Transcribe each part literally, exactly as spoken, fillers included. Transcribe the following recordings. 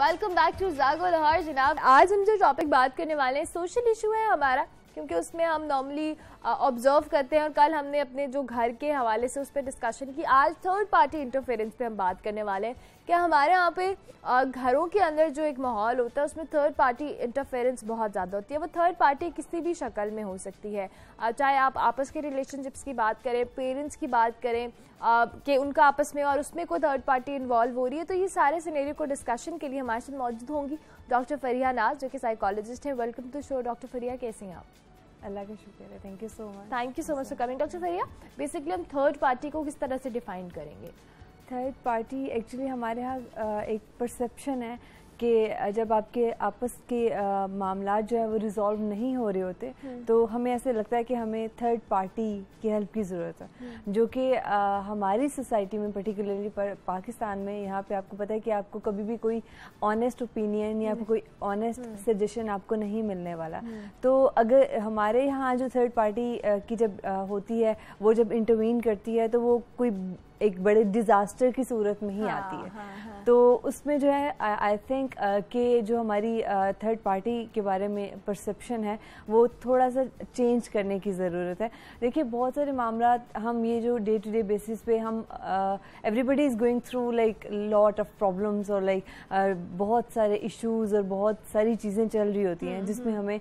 Welcome back to जागो लाहौर। जनाब, आज हम जो टॉपिक बात करने वाले हैं सोशल इशू है हमारा, क्योंकि उसमें हम नॉर्मली ऑब्जर्व करते हैं और कल हमने अपने जो घर के हवाले से उस पर डिस्कशन की। आज थर्ड पार्टी इंटरफेरेंस पे हम बात करने वाले हैं कि हमारे यहाँ पे घरों के अंदर जो एक माहौल होता है उसमें थर्ड पार्टी इंटरफेरेंस बहुत ज़्यादा होती है। वो थर्ड पार्टी किसी भी शक्ल में हो सकती है, चाहे आप आपस के रिलेशनशिप्स की बात करें, पेरेंट्स की बात करें कि उनका आपस में और उसमें कोई थर्ड पार्टी इन्वॉल्व हो रही है। तो ये सारे सिनेरियो को डिस्कशन के लिए हमारे साथ मौजूद होंगी डॉक्टर फरिया नाज, जो कि साइकोलॉजिस्ट हैं। Welcome to show doctor Faria, कैसे हैं आप? अल्लाह का शुक्र है, thank you so much. Thank you so much for coming. Doctor Faria, basically हम थर्ड पार्टी को किस तरह से डिफाइन करेंगे? थर्ड पार्टी एक्चुअली हमारे यहाँ एक परसेप्शन है कि जब आपके आपस के मामला जो है वो रिजॉल्व नहीं हो रहे होते तो हमें ऐसे लगता है कि हमें थर्ड पार्टी की हेल्प की ज़रूरत है, जो कि हमारी सोसाइटी में पर्टिकुलरली पाकिस्तान में यहाँ पे आपको पता है कि आपको कभी भी कोई ऑनेस्ट ओपिनियन या कोई ऑनेस्ट सजेशन आपको नहीं मिलने वाला। तो अगर हमारे यहाँ जो थर्ड पार्टी की जब होती है वो जब इंटरवीन करती है तो वो कोई एक बड़े डिज़ास्टर की सूरत में ही हाँ, आती है। हाँ, हाँ। तो उसमें जो है आई थिंक कि जो हमारी थर्ड uh, पार्टी के बारे में परसेप्शन है वो थोड़ा सा चेंज करने की ज़रूरत है। देखिए, बहुत सारे मामला हम ये जो डे टू डे बेसिस पे हम everybody is going through like lot of problems और लाइक uh, बहुत सारे इश्यूज़ और बहुत सारी चीज़ें चल रही होती हैं जिसमें हमें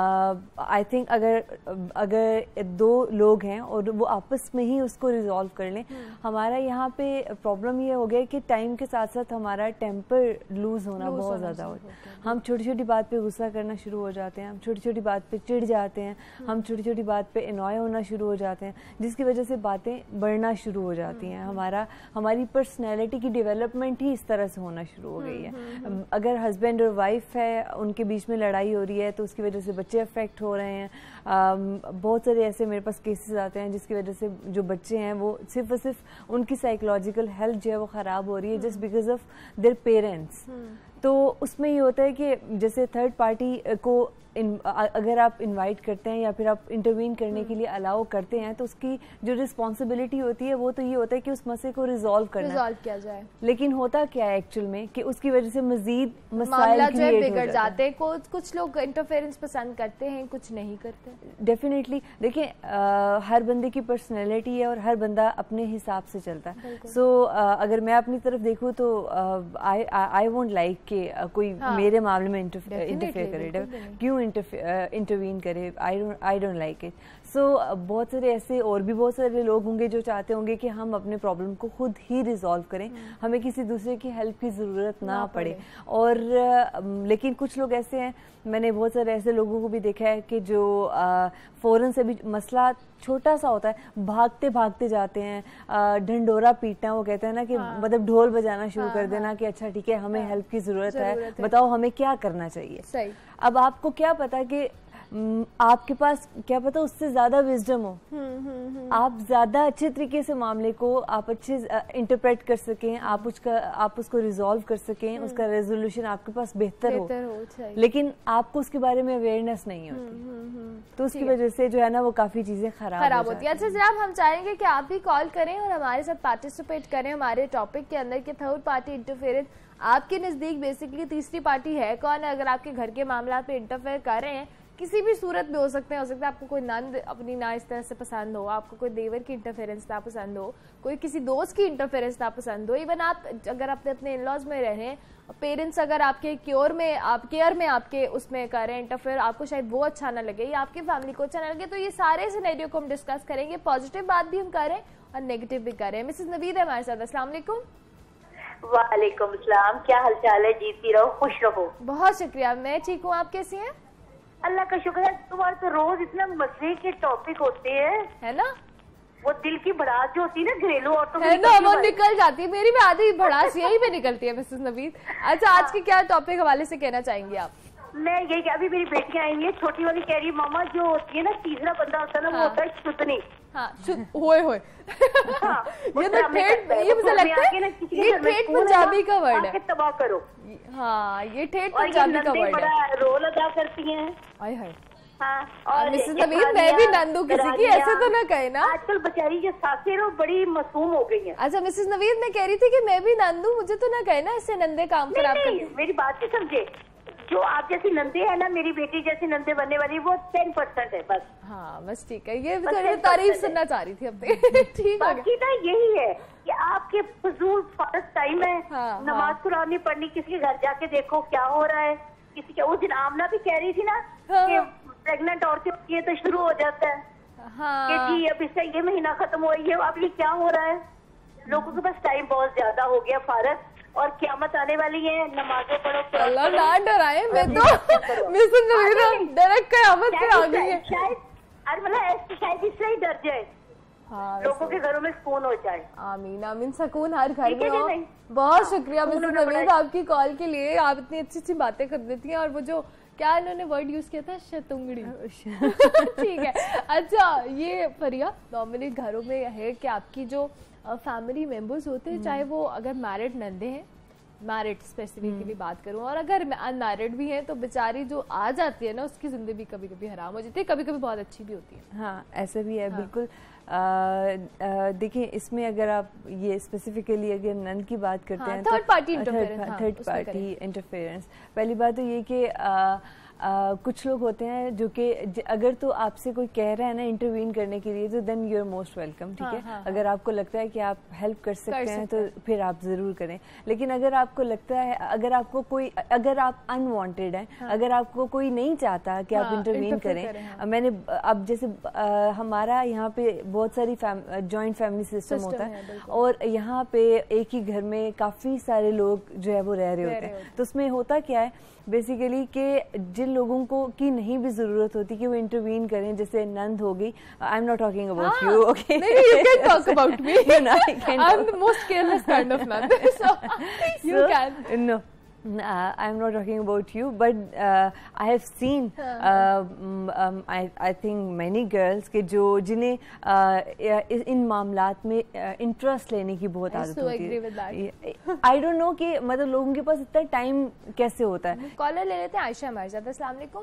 आई uh, थिंक अगर अगर दो लोग हैं और वो आपस में ही उसको रिजॉल्व कर लें। हमारा यहाँ पे प्रॉब्लम ये हो गया कि टाइम के साथ साथ हमारा टेम्पर लूज होना बहुत ज़्यादा होता है। हम छोटी छोटी बात पे गुस्सा करना शुरू हो जाते हैं, हम छोटी छोटी बात पे चिढ़ जाते हैं, हम छोटी छोटी बात पे इनॉय होना शुरू हो जाते हैं, जिसकी वजह से बातें बढ़ना शुरू हो जाती हैं। हमारा हमारी पर्सनैलिटी की डेवलपमेंट ही इस तरह से होना शुरू हो गई है। अगर हस्बैंड और वाइफ है, उनके बीच में लड़ाई हो रही है तो उसकी वजह से बच्चे अफेक्ट हो रहे हैं। बहुत सारे ऐसे मेरे पास केसेस आते हैं जिसकी वजह से जो बच्चे हैं वो सिर्फ और सिर्फ उनकी साइकोलॉजिकल हेल्थ जो है वो ख़राब हो रही है just because of their parents. तो उसमें ये होता है कि जैसे थर्ड पार्टी को इन, अगर आप इनवाइट करते हैं या फिर आप इंटरवीन करने के लिए अलाउ करते हैं तो उसकी जो रिस्पॉन्सिबिलिटी होती है वो तो ये होता है कि उस मसले को रिजॉल्व करना रिजॉल्व किया जाए। लेकिन होता क्या है एक्चुअल में कि उसकी वजह से मजीद मसाइल बिगड़ जाते हैं। कुछ कुछ लोग इंटरफेरेंस पसंद करते हैं, कुछ नहीं करते। डेफिनेटली देखिए, हर बंदे की पर्सनैलिटी है और हर बंदा अपने हिसाब से चलता है। सो so, uh, अगर मैं अपनी तरफ देखूँ तो आई आई वोंट लाइक कि कोई हाँ, मेरे मामले में इंटरफेयर करे, क्यों इंटरवीन करे। I don't I don't like it. So बहुत सारे ऐसे और भी बहुत सारे लोग होंगे जो चाहते होंगे कि हम अपने प्रॉब्लम को खुद ही रिजॉल्व करें, हमें किसी दूसरे की हेल्प की ज़रूरत ना, ना पड़े। और uh, लेकिन कुछ लोग ऐसे हैं, मैंने बहुत सारे ऐसे लोगों को भी देखा है कि जो फ़ौरन से भी मसला छोटा सा होता है भागते भागते जाते हैं, ढंडोरा पीटना, वो कहते हैं ना कि हाँ, मतलब ढोल बजाना शुरू हाँ, कर देना हाँ, कि अच्छा ठीक है हमें हाँ, हेल्प की ज़रूरत है, है, बताओ हमें क्या करना चाहिए। सही। अब आपको क्या पता कि आपके पास क्या पता उससे ज्यादा विजडम हो, आप ज्यादा अच्छे तरीके से मामले को आप अच्छे इंटरप्रेट कर सकें, आप उसका आप उसको रिजॉल्व कर सकें, उसका रेजोल्यूशन आपके पास बेहतर हो, हो लेकिन आपको उसके बारे में अवेयरनेस नहीं होती, तो उसकी वजह से जो है ना वो काफी चीजें खराब खराब होती है। अच्छा जनाब, हम चाहेंगे कि आप भी कॉल करें और हमारे साथ पार्टिसिपेट करें हमारे टॉपिक के अंदर कि थर्ड पार्टी इंटरफेरेंस आपके नजदीक बेसिकली तीसरी पार्टी है कौन? अगर आपके घर के मामला पे इंटरफेयर कर रहे हैं, किसी भी सूरत में हो सकते हैं, हो सकता है आपको कोई नंद अपनी ना इस तरह से पसंद हो, आपको कोई देवर की इंटरफेरेंस ना पसंद हो, कोई किसी दोस्त की इंटरफेरेंस ना पसंद हो, इवन आप अगर अपने अपने इन लॉज में रहें, पेरेंट्स अगर आपके क्योर में आप केयर में आपके उसमें करें इंटरफेयर, आपको शायद वो अच्छा ना लगे या आपकी फैमिली को अच्छा ना लगे। तो ये सारे सिनेरियो को हम डिस्कस करेंगे, पॉजिटिव बात भी हम करें और नेगेटिव भी करें। मिसेस नवीद है हमारे साथ। अस्सलाम वालेकुम। वालेकुम सलाम, क्या हालचाल है? जीती रहो, खुश रहो। बहुत शुक्रिया, मैं ठीक हूँ, आप कैसी हैं? अल्लाह का शुक्र है। तुम्हारे तो रोज इतना मजे के टॉपिक होते हैं, है ना? वो दिल की भड़ास जो होती है ना घरेलू औरतों है ना, वो निकल जाती है। मेरी भी आधी भड़ास यही पे निकलती है मिसेस नवीद। अच्छा, आज के क्या टॉपिक हवाले से कहना चाहेंगी आप? मैं यही क्या, अभी मेरी बेटियां आई है, छोटी वाली कह रही है मामा जो होती है ना तीसरा बंदा होता है ना, हाँ, वो होता है शुतनी। हाँ, होए होए। हाँ, ये तो ठेठ, ये मुझे लगता है ये ठेठ पंजाबी का वर्ड है, तबाह करो। हाँ, ये ठेठ पंजाबी का वर्ड है। बड़ा रोल अदा करती हैं। आय हाय, हाँ, और मिसेस नवीद मैं भी नंदू किसी की ऐसे तो ना कहे ना। आजकल बेचारी जो सासें हैं बड़ी मासूम हो गई हैं। अच्छा मिसेस नवीद मैं कह रही थी कि मैं भी नंदू, मुझे तो ना कहे ना इससे नंदे काम खराब कर। मेरी बात नहीं समझे, जो आप जैसी नंदे है ना, मेरी बेटी जैसी नंदे बनने वाली वो टेन परसेंट है बस। हाँ बस ठीक है, ये तारीफ सुनना चाह रही थी अपने। ठीक है, बाकी ना यही है कि आपके फजूल फर्ज टाइम है। हाँ, नमाज कुरान नहीं पढ़नी, किसी के घर जाके देखो क्या हो रहा है। किसी के, उस दिन आमना भी कह रही थी ना कि प्रेग्नेंट औरतें होती है तो शुरू हो जाता है हाँ। कि जी अब इससे ये महीना खत्म हुआ, ये अब ये क्या हो रहा है। लोगों के पास टाइम बहुत ज्यादा हो गया फारग, और क़यामत आने वाली है, नमाजें पढ़ो। अल्लाह ना डराए, मैं तो मिसेस नवीद डायरेक्ट क़यामत से आ गई है। शायद अरमला शायद इससे ही डर जाए, हाँ, लोगों के घरों में सुकून हो जाए। आमीन आमीन, सुकून हर घर में हो। बहुत शुक्रिया मिसेस नवीद आपकी कॉल के लिए, आप इतनी अच्छी अच्छी बातें कर देती हैं। और वो जो क्या इन्होंने वर्ड यूज किया था, शतुंगड़ी। ठीक है। अच्छा ये फरिया नॉर्मली घरों में है कि आपकी जो फैमिली मेंबर्स होते हैं, चाहे वो अगर मैरिड नंदे हैं, मैरिड स्पेसिफिकली बात करूं, और अगर अनमैरिड भी हैं, तो बेचारी जो आ जाती है ना उसकी जिंदगी कभी कभी हराम हो जाती है, कभी कभी बहुत अच्छी भी होती है। हाँ ऐसा भी है। हाँ। बिल्कुल देखिए इसमें अगर आप ये स्पेसिफिकली अगर नंद की बात करते हाँ, हैं third party interference, third party interference, पहली बात तो ये कि Uh, कुछ लोग होते हैं जो कि अगर तो आपसे कोई कह रहा है ना इंटरवीन करने के लिए, तो then you are most welcome. ठीक है, हाँ, अगर हाँ. आपको लगता है कि आप हेल्प कर सकते, कर हैं सकते तो फिर आप जरूर करें। लेकिन अगर आपको लगता है, अगर आपको कोई, अगर आप अनवांटेड हैं, हाँ. अगर आपको कोई नहीं चाहता कि हाँ, आप इंटरवीन करें, करें हाँ. मैंने अब जैसे आ, हमारा यहाँ पे बहुत सारी जॉइंट फैमिली सिस्टम होता है, है और यहाँ पे एक ही घर में काफी सारे लोग जो है वो रह रहे होते हैं। तो उसमें होता क्या है बेसिकली कि जिन लोगों को की नहीं भी जरूरत होती कि वो इंटरवीन करें, जैसे नंद हो गई, I am not talking about you, okay, you can talk about me. You know, I can I'm talk. the most careless kind of nand, so you so, can. No. Uh, I'm not talking about you, but uh, I have seen uh, um, I I think many girls के जो जिन्हें uh, इन मामलात में interest uh, लेने की बहुत आदत होती है। I don't know कि मतलब लोगों के पास इतना टाइम कैसे होता है। कॉलर ले लेते हैं आयशा हमारे साथ। अस्सलाम वालेकुम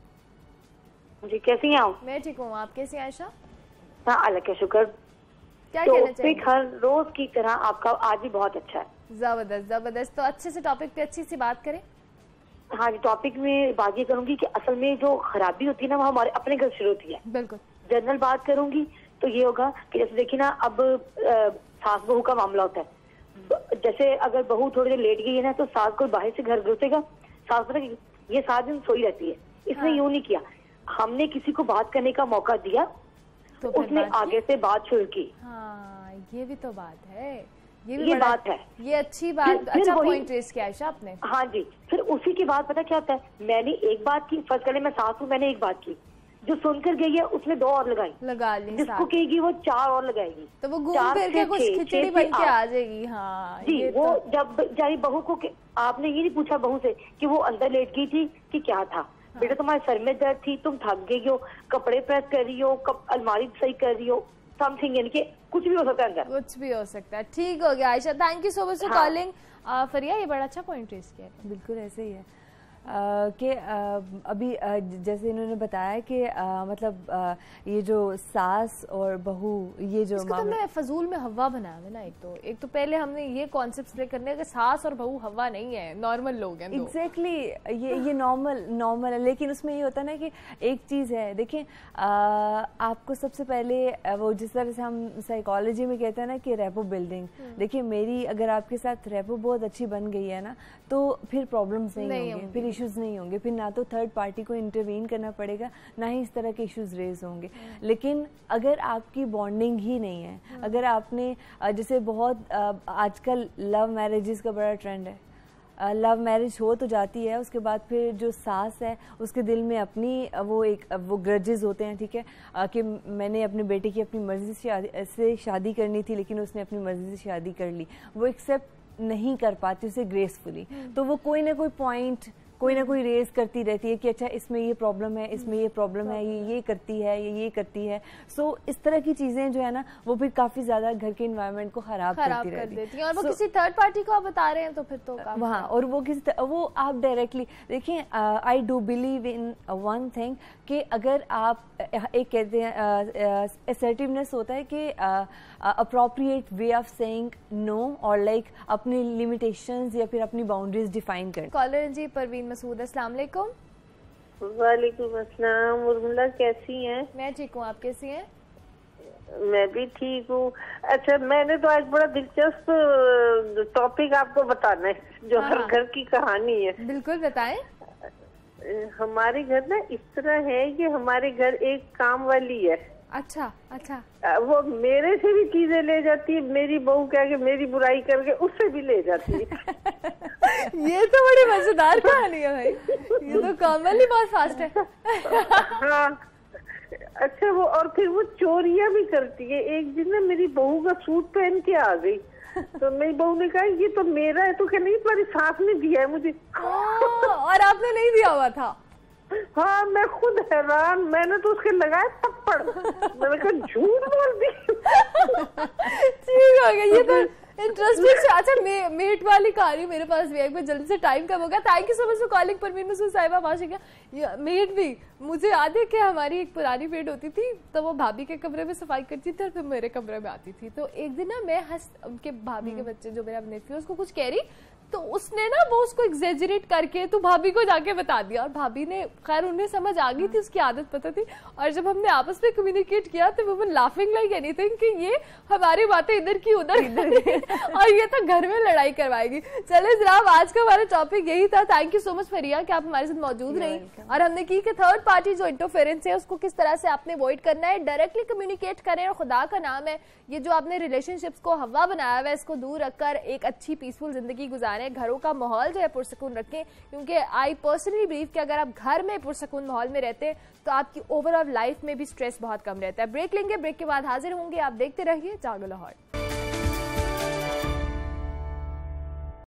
जी, कैसी हैं आप? मैं ठीक हूँ, आप कैसी हैं आयशा? हाँ अल्लाह का शुक्र। क्या कहना चाहिए? हर रोज की तरह आपका आज भी बहुत अच्छा है। जबरदस्त जबरदस्त। तो अच्छे से टॉपिक पे अच्छी सी बात करें। हाँ जी, टॉपिक में बात ये करूंगी कि असल में जो खराबी होती है ना वो हमारे अपने घर शुरू होती है। बिल्कुल। जनरल बात करूंगी तो ये होगा कि जैसे देखिए ना, अब सास बहू का मामला होता है। जैसे अगर बहू थोड़ी देर लेट गई है ना, तो सास को बाहर से घर घुसेगा, सास पता ये सात दिन सोई रहती है, इसने हाँ। यूं नहीं किया, हमने किसी को बात करने का मौका दिया तो उसने आगे से बात शुरू की। हाँ ये भी तो बात है, ये भी ये बात है, ये अच्छी बात, फिर, अच्छा पॉइंट रेज किया आयशा आपने। हाँ जी, फिर उसी के बाद पता क्या होता है, मैंने एक बात की, फर्स्ट पहले मैं सास हूँ, मैंने एक बात की, जो सुनकर गई है उसने दो और लगाई, लगा ली, जिसको कहेगी वो चार और लगाएगी, तो वो घूम फिर के कुछ खिचड़ी बन के आ जाएगी। हाँ जी, वो तो... जब जारी बहू को, आपने ये नहीं पूछा बहू से कि वो अंदर लेट गई थी कि क्या था, हाँ। बेटा तुम्हारे सर में दर्द थी, तुम थक गई हो, कपड़े प्रेस कर रही हो, अलमारी सही कर रही हो, समथिंग, यानी कि कुछ भी हो सकता है अंदर, कुछ भी हो सकता है। ठीक हो गया Ayesha, thank you so much for calling. Faria ये बड़ा अच्छा पॉइंट रेज किया। बिल्कुल ऐसे ही है कि अभी आ, जैसे इन्होंने बताया कि आ, मतलब आ, ये जो सास और बहू, ये जो इसको तुमने फजूल में हवा बनाया है ना। एक तो एक तो पहले हमने ये कॉन्सेप्ट ले करने कि सास और बहू हवा नहीं है, नॉर्मल लोग हैं। एग्जैक्टली exactly, ये ये नॉर्मल नॉर्मल है, लेकिन उसमें ये होता है ना कि एक चीज़ है, देखिए आपको सबसे पहले वो जिस तरह से हम साइकोलॉजी में कहते हैं ना कि रेपो बिल्डिंग, देखिए मेरी अगर आपके साथ रेपो बहुत अच्छी बन गई है ना, तो फिर प्रॉब्लम्स नहीं, नहीं होंगे, फिर इश्यूज नहीं होंगे, फिर ना तो थर्ड पार्टी को इंटरवीन करना पड़ेगा, ना ही इस तरह के इश्यूज रेज होंगे। लेकिन अगर आपकी बॉन्डिंग ही नहीं है, अगर आपने जैसे बहुत आजकल लव मैरिजेस का बड़ा ट्रेंड है, लव मैरिज हो तो जाती है, उसके बाद फिर जो सास है उसके दिल में अपनी वो एक वो ग्रजेस होते हैं, ठीक है, कि मैंने अपने बेटे की अपनी मर्जी से, से शादी करनी थी लेकिन उसने अपनी मर्जी से शादी कर ली, वो एक्सेप्ट नहीं कर पाती उसे ग्रेसफुली, तो वो कोई ना कोई पॉइंट कोई ना कोई रेस करती रहती है कि अच्छा इसमें ये प्रॉब्लम है, इसमें ये प्रॉब्लम है, ये ये करती है, ये ये करती है। सो so, इस तरह की चीजें जो है ना वो भी काफी ज्यादा घर के इन्वायरमेंट को खराब करती कर देती हैं। और so, वो किसी थर्ड पार्टी को आप बता रहे हैं तो फिर तो वहाँ, और वो किसी वो आप डायरेक्टली देखिए, I do believe in one thing कि अगर आप एक कहते हैं असर्टिवनेस होता है कि appropriate way of saying no, और लाइक अपनी लिमिटेशंस या फिर अपनी बाउंड्रीज डिफाइन करें। कॉलर जी परवीन मसूद, अस्सलाम वालेकुम। वालेकुम अस्सलाम। उर्मिला कैसी हैं? मैं ठीक हूँ, आप कैसी हैं? मैं भी ठीक हूँ। अच्छा, मैंने तो आज बड़ा दिलचस्प टॉपिक आपको बताना है, जो हाँ, हर घर की कहानी है। बिल्कुल बताएं। हमारे घर ना इस तरह है कि हमारे घर एक काम वाली है। अच्छा अच्छा। वो मेरे से भी चीजें ले जाती है, मेरी बहू क्या कि मेरी बुराई करके उससे भी ले जाती है। ये तो बड़ी मजेदार कहानी है भाई, ये तो काम वाली बहुत फास्ट है। हाँ, अच्छा वो, और फिर वो चोरियां भी करती है। एक दिन ना मेरी बहू का सूट पहन के आ गई, तो मेरी बहू ने कहा ये तो मेरा है, तो क्या नहीं तुम्हारी सास ने दिया है मुझे। और आपने नहीं दिया हुआ था? हाँ, मैं खुद हैरान, मैंने तो उसके लगाया थप्पड़। मैंने कहा झूठ बोल दी। ठीक हो गया, ये तो इंटरेस्टिंग। अच्छा, मे, मेट वाली कहानी मेरे पास भी है, जल्दी से टाइम कम हो गया। Thank you so much for calling Parveen Masood साहिबा, माशाल्लाह। मेट भी मुझे याद है कि हमारी एक पुरानी मेट होती थी, तो वो भाभी के कमरे में सफाई करती थी और फिर मेरे कमरे में आती थी। तो एक दिन ना मैं हंस उनके भाभी के बच्चे जो मेरा नेफ्यू उसको कुछ कह रही, तो उसने ना वो उसको एग्जेजरेट करके तो भाभी को जाके बता दिया, और भाभी ने, खैर उन्हें समझ आ गई थी, उसकी आदत पता थी। और जब हमने आपस में कम्युनिकेट किया तो वो लाफिंग लाइक एनीथिंग कि ये हमारी बातें इधर की उधर और ये तो घर में लड़ाई करवाएगी। चले जनाब, आज का हमारा टॉपिक यही था। Thank you so much Faria कि आप हमारे साथ मौजूद रही, और हमने की कि थर्ड पार्टी जो इंटरफेरेंस है उसको किस तरह से आपने अवॉइड करना है, डायरेक्टली कम्युनिकेट करें। और खुदा का नाम है, ये जो आपने रिलेशनशिप्स को हवा बनाया हुआ है इसको दूर रखकर एक अच्छी पीसफुल जिंदगी गुजारें, घरों का माहौल जो है पुरसकून रखें। क्योंकि आई पर्सनली बिलीव कि अगर आप घर में पुरसकून माहौल में रहते हैं तो आपकी ओवरऑल लाइफ में भी स्ट्रेस बहुत कम रहता है। ब्रेक लेंगे, ब्रेक के बाद हाजिर होंगे। आप देखते रहिए जागो लाहौर।